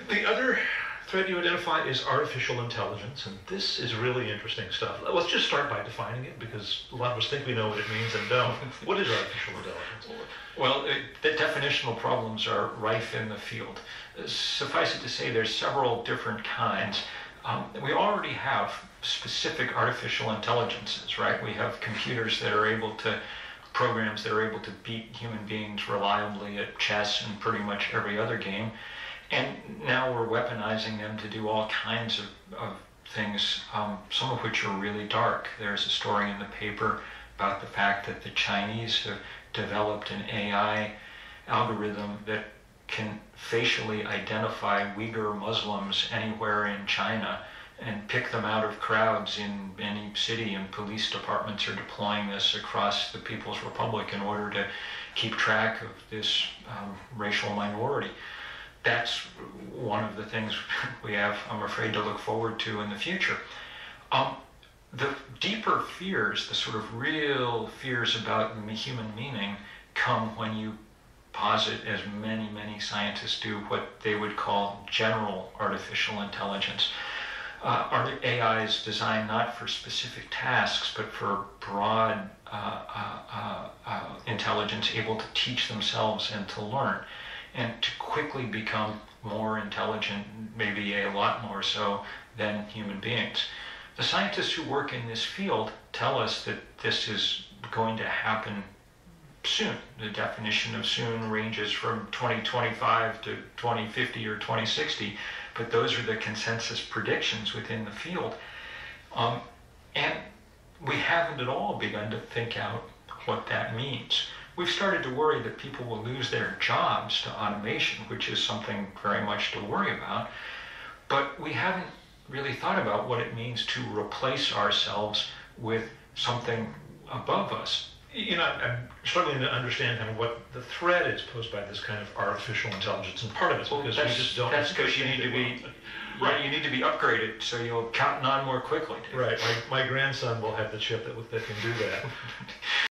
The other threat you identify is artificial intelligence, and this is really interesting stuff. Let's just start by defining it, because a lot of us think we know what it means and don't. What is artificial intelligence? Well, the definitional problems are rife in the field. Suffice it to say, there's several different kinds. We already have specific artificial intelligences, right? We have computers that are able to, programs that are able to beat human beings reliably at chess and pretty much every other game. And now we're weaponizing them to do all kinds of things, some of which are really dark. There's a story in the paper about the fact that the Chinese have developed an AI algorithm that can facially identify Uyghur Muslims anywhere in China and pick them out of crowds in any city, and police departments are deploying this across the People's Republic in order to keep track of this racial minority. That's one of the things we have, I'm afraid, to look forward to in the future. The deeper fears, the sort of real fears about human meaning, come when you posit, as many scientists do, what they would call general artificial intelligence. AI is designed not for specific tasks, but for broad intelligence, able to teach themselves and to learn, and to quickly become more intelligent, maybe a lot more so than human beings. The scientists who work in this field tell us that this is going to happen soon. The definition of soon ranges from 2025 to 2050 or 2060, but those are the consensus predictions within the field. And we haven't at all begun to think out what that means. We've started to worry that people will lose their jobs to automation, which is something very much to worry about, but we haven't really thought about what it means to replace ourselves with something above us. You know, I'm struggling to understand kind of what the threat is posed by this kind of artificial intelligence, and part of it's because we just don't. That's because you need to be right. You need to be upgraded so you'll cotton on more quickly. Right. My grandson will have the chip that can do that.